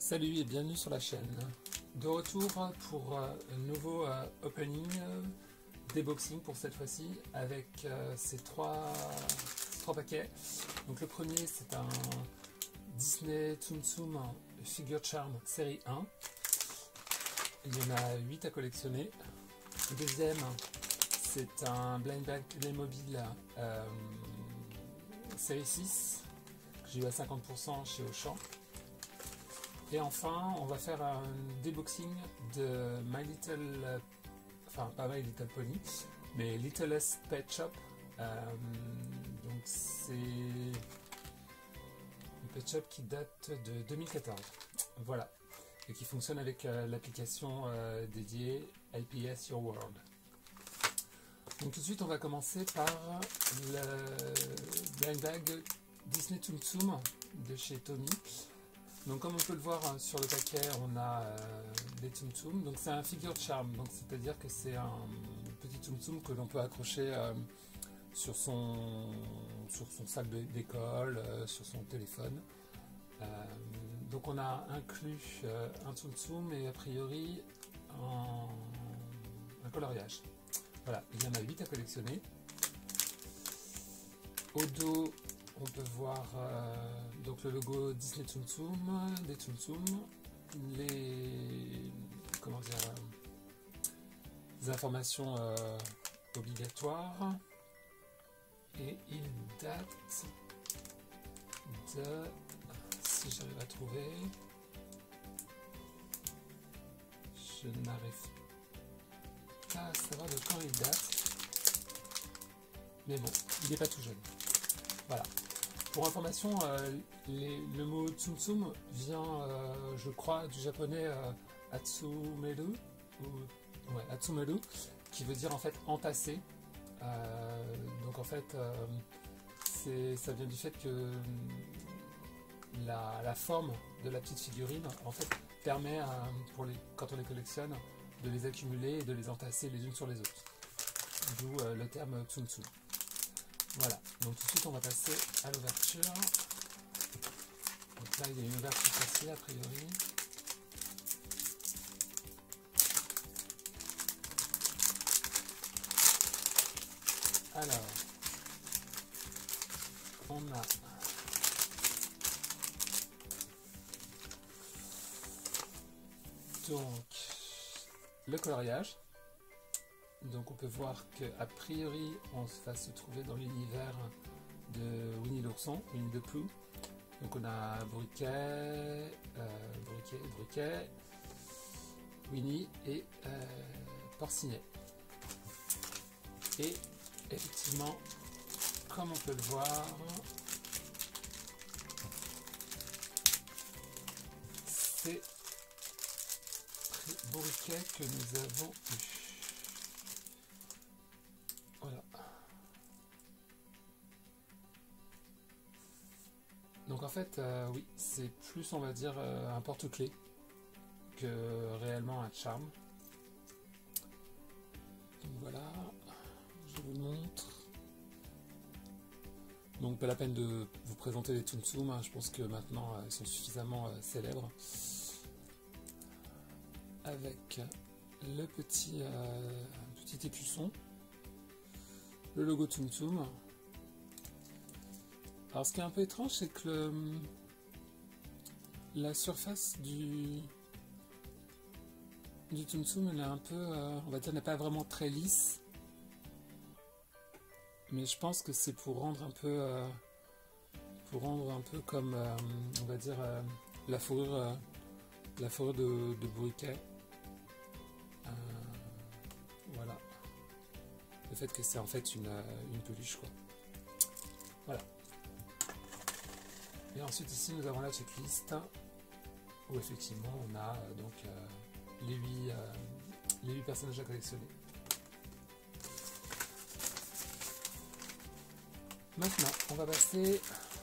Salut et bienvenue sur la chaîne. De retour pour un nouveau opening, déboxing pour cette fois-ci, avec ces trois paquets. Donc le premier c'est un Disney Tsum Tsum Figure Charm série 1. Il y en a 8 à collectionner. Le deuxième c'est un Blind Bag Playmobil série 6 que j'ai eu à 50% chez Auchan. Et enfin, on va faire un déboxing de My Little, enfin pas My Little Pony, mais Littlest Pet Shop. Donc c'est une Pet Shop qui date de 2014. Voilà, et qui fonctionne avec l'application dédiée LPS Your World. Donc tout de suite, on va commencer par le Blind Bag Disney Tsum Tsum de chez Tommy. Donc comme on peut le voir sur le paquet, on a des Tsum Tsum. Donc c'est un figure charm, donc c'est-à-dire que c'est un petit Tsum Tsum que l'on peut accrocher sur son sac d'école, sur son téléphone. Donc on a inclus un Tsum Tsum et a priori un coloriage. Voilà, il y en a 8 à collectionner. Au dos, on peut voir donc le logo Disney Tsum Tsum, des Tsum Tsum, les informations obligatoires, et il date de, si j'arrive à trouver, je n'arrive pas à savoir de quand il date, mais bon, il n'est pas tout jeune. Voilà. Pour information, le mot Tsum Tsum vient, je crois, du japonais Atsumeru, Atsumeru, qui veut dire en fait entassé. Donc en fait, ça vient du fait que la forme de la petite figurine en fait permet, quand on les collectionne, de les accumuler et de les entasser les unes sur les autres. D'où le terme Tsum Tsum. Voilà, donc tout de suite on va passer à l'ouverture. Donc là il y a une ouverture facile a priori. Alors, on a donc le coloriage. Donc on peut voir qu'a priori on va se trouver dans l'univers de Winnie l'ourson, Winnie the Pooh. Donc on a Briquet, Winnie et Porcinet. Et effectivement, comme on peut le voir, c'est Briquet que nous avons eu. Voilà. Donc en fait, oui, c'est plus, on va dire, un porte-clés que réellement un charme. Donc voilà, je vous montre. Donc pas la peine de vous présenter les Tsum Tsum, hein, je pense que maintenant ils sont suffisamment célèbres. Avec le petit écusson. Le logo Tsum Tsum. Alors ce qui est un peu étrange, c'est que la surface du Tsum Tsum, elle est un peu, on va dire, n'est pas vraiment très lisse. Mais je pense que c'est pour rendre un peu comme, on va dire, la fourrure de Briquet. Voilà. Le fait que c'est en fait une peluche, quoi. Voilà. Et ensuite ici nous avons la checklist où effectivement on a donc les 8 personnages à collectionner. Maintenant on va passer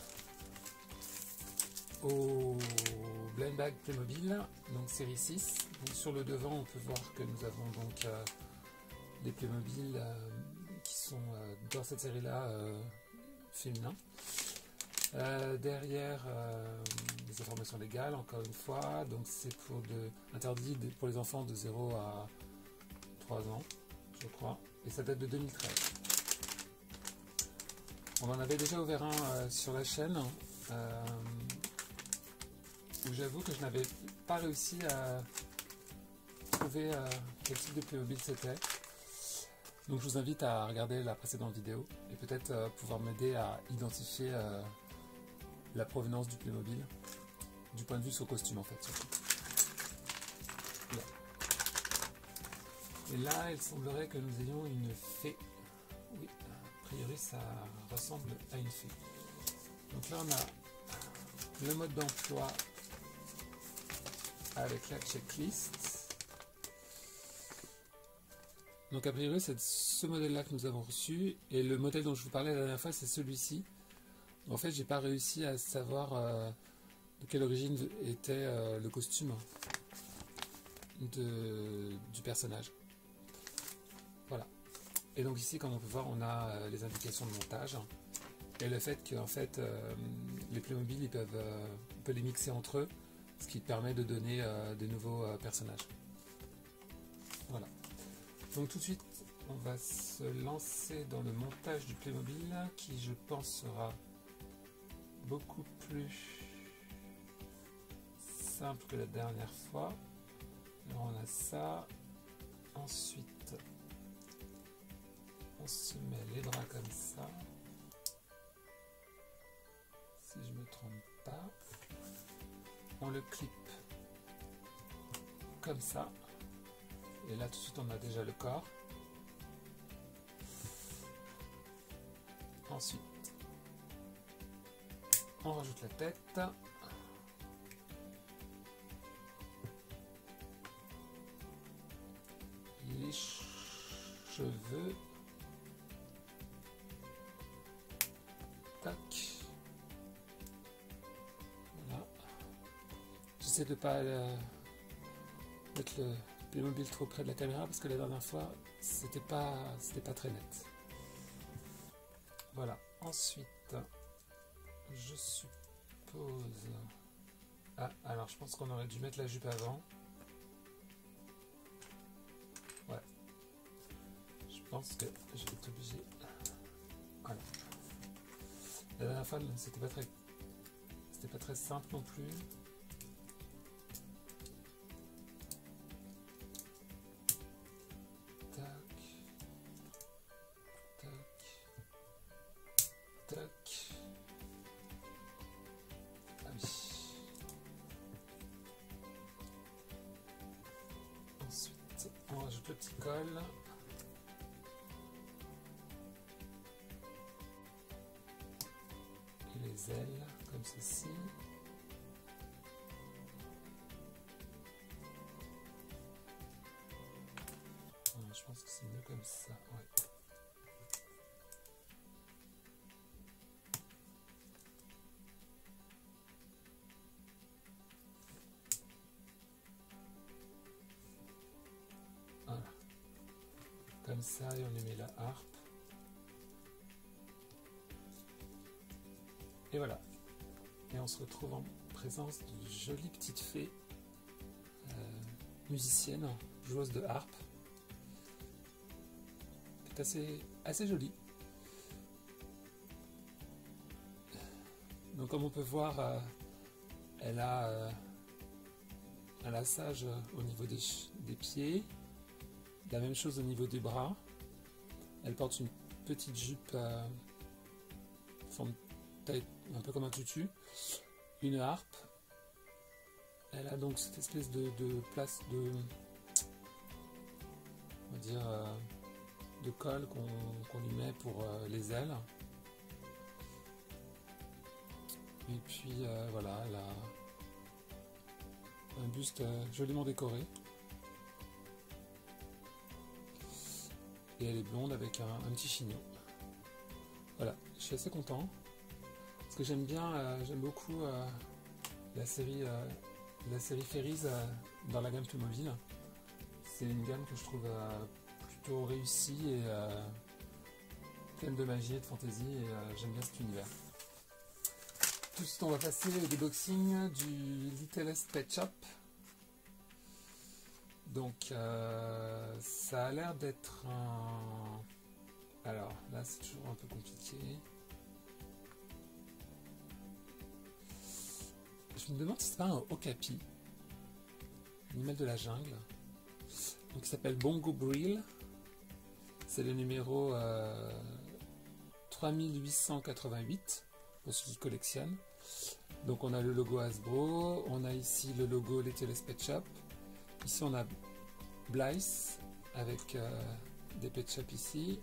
au Blind Bag Playmobil, donc série 6. Donc, sur le devant on peut voir que nous avons donc des Playmobil qui sont dans cette série là féminins. Derrière, des informations légales, encore une fois. Donc c'est interdit pour les enfants de 0 à 3 ans, je crois. Et ça date de 2013. On en avait déjà ouvert un sur la chaîne, où j'avoue que je n'avais pas réussi à trouver quel type de Playmobil c'était. Donc je vous invite à regarder la précédente vidéo et peut-être pouvoir m'aider à identifier la provenance du Playmobil, du point de vue de son costume en fait. Surtout. Là. Et là, il semblerait que nous ayons une fée. Oui, a priori ça ressemble à une fée. Donc là on a le mode d'emploi avec la checklist. Donc a priori c'est ce modèle là que nous avons reçu, et le modèle dont je vous parlais la dernière fois c'est celui-ci. En fait j'ai pas réussi à savoir de quelle origine était le costume du personnage. Voilà. Et donc ici comme on peut voir on a les indications de montage et le fait que en fait, les Playmobil on peut les mixer entre eux, ce qui permet de donner de nouveaux personnages. Voilà. Donc tout de suite, on va se lancer dans le montage du Playmobil, qui je pense sera beaucoup plus simple que la dernière fois. Alors on a ça. Ensuite, on se met les bras comme ça. Si je me trompe pas. On le clip comme ça. Et là tout de suite on a déjà le corps. Ensuite on rajoute la tête. Les cheveux. Tac. Voilà. J'essaie de ne pas mettre le Playmobil trop près de la caméra parce que la dernière fois c'était pas très net. Voilà. Ensuite je suppose, alors je pense qu'on aurait dû mettre la jupe avant. Ouais, je pense que je vais être obligé. Voilà. La dernière fois c'était pas très simple non plus. Ensuite, on rajoute le petit col. Et les ailes, comme ceci. Je pense que c'est mieux comme ça. Ouais. Voilà. Comme ça, et on lui met la harpe. Et voilà. Et on se retrouve en présence d'une jolie petite fée musicienne, joueuse de harpe. C'est assez jolie. Donc comme on peut voir, elle a un lassage au niveau des pieds, la même chose au niveau des bras. Elle porte une petite jupe forme taille un peu comme un tutu, une harpe. Elle a donc cette espèce de place on va dire de colle qu'on lui met pour les ailes. Et puis voilà, elle a un buste joliment décoré. Et elle est blonde avec un petit chignon. Voilà, je suis assez content. Parce que j'aime beaucoup la série Fairies dans la gamme Playmobil. C'est une gamme que je trouve plutôt réussie et pleine de magie et de fantaisie, et j'aime bien cet univers. Tout de suite, on va passer au déboxing du Littlest Pet Shop. Donc, ça a l'air d'être un... Alors, là, c'est toujours un peu compliqué. Je me demande si c'est pas un okapi, animal de la jungle. Donc, il s'appelle Bongo Brill. C'est le numéro 3888 pour ceux qui collectionnent. Donc, on a le logo Hasbro. On a ici le logo Littlest Pet Shop. Ici, on a Blythe avec des pet shops ici.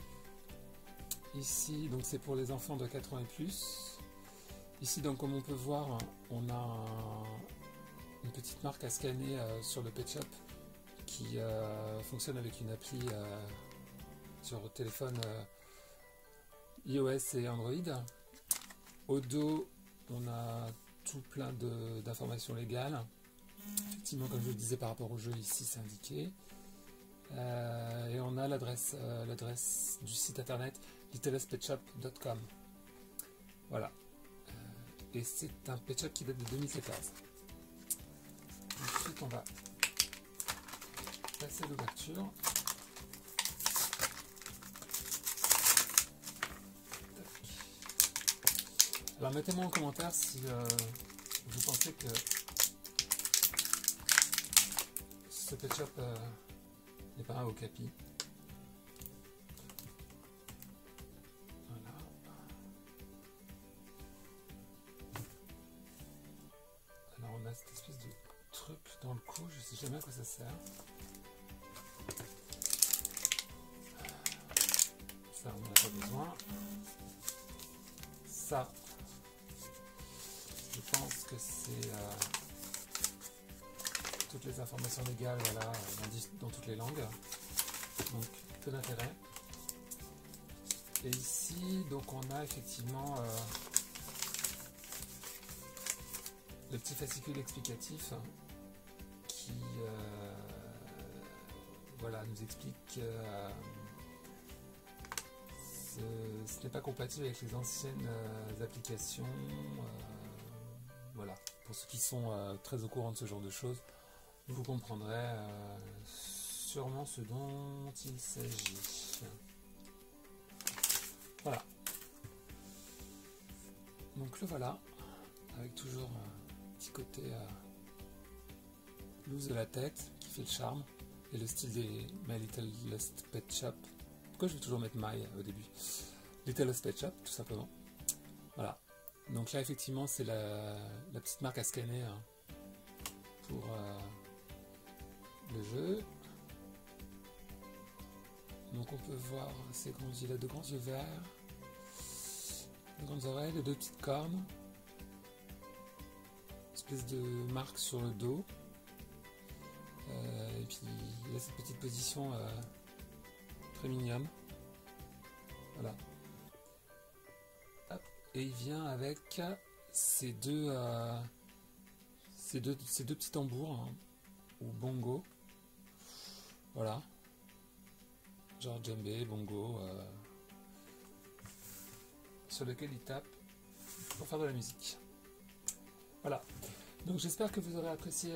Ici, donc c'est pour les enfants de 4 ans et plus. Ici, donc comme on peut voir, on a une petite marque à scanner sur le pet shop qui fonctionne avec une appli sur téléphone iOS et Android. Au dos, on a tout plein d'informations légales. Effectivement, comme je le disais par rapport au jeu, ici c'est indiqué. Et on a l'adresse du site internet littlestpetshop.com. Voilà. Et c'est un pet shop qui date de 2014. Ensuite, on va passer l'ouverture. Alors, mettez-moi en commentaire si vous pensez que ce pet shop n'est pas un okapi. Voilà. Alors on a cette espèce de truc dans le cou, je sais jamais à quoi ça sert. Ça on n'en a pas besoin. Ça, je pense que c'est toutes les informations légales, voilà, dans toutes les langues, donc peu d'intérêt. Et ici, donc on a effectivement le petit fascicule explicatif qui voilà, nous explique que ce n'est pas compatible avec les anciennes applications. Voilà, pour ceux qui sont très au courant de ce genre de choses, vous comprendrez sûrement ce dont il s'agit. Voilà. Donc le voilà, avec toujours un petit côté loose de la tête qui fait le charme, et le style des My Littlest Pet Shop. Pourquoi je vais toujours mettre My au début? Littlest Pet Shop, tout simplement. Voilà. Donc là, effectivement, c'est la petite marque à scanner pour le jeu. Donc on peut voir il a de grands yeux verts, de grandes oreilles, de deux petites cornes, une espèce de marque sur le dos, et puis il a cette petite position très mignonne. Voilà. Hop. Et il vient avec ces deux petits tambours, hein, ou bongo. Voilà. Genre djembé, bongo, sur lequel il tape pour faire de la musique. Voilà. Donc j'espère que vous aurez apprécié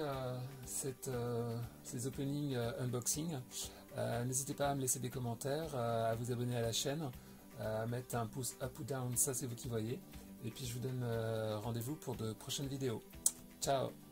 ces openings unboxing. N'hésitez pas à me laisser des commentaires, à vous abonner à la chaîne, à mettre un pouce up ou down, ça c'est vous qui voyez. Et puis je vous donne rendez-vous pour de prochaines vidéos. Ciao!